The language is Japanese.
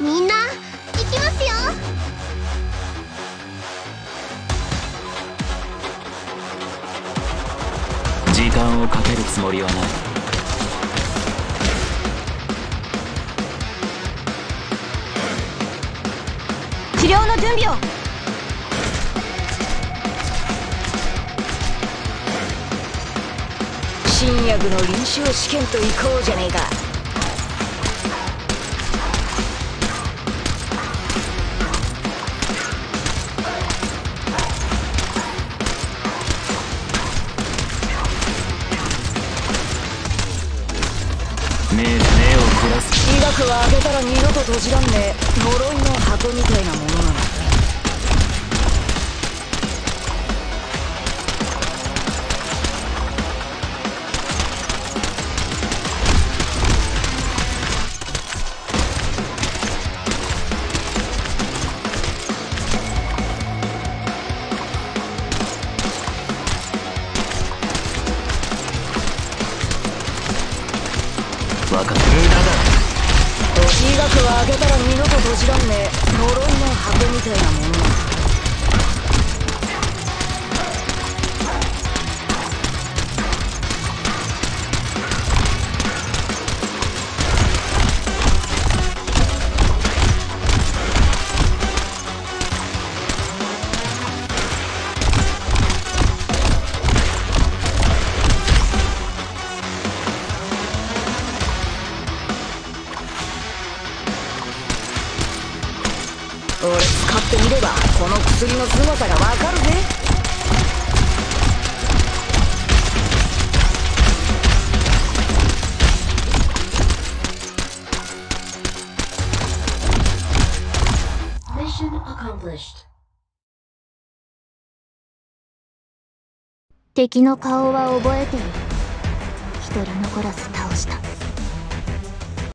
みんな行きますよ。 時間をかけるつもりはない。 治療の準備を。新薬の臨床試験と行こうじゃねえか。 目を凝らす。 医学は開けたら二度と閉じらんねえ呪いの箱みたいなものなの。 分かった。無駄だ。 医学は開けたら二度と閉じらんねえ呪いの箱みたいなものなの。俺使ってみればこの薬の凄さがわかるぜ。 敵の顔は覚えてる。一人残らず倒した。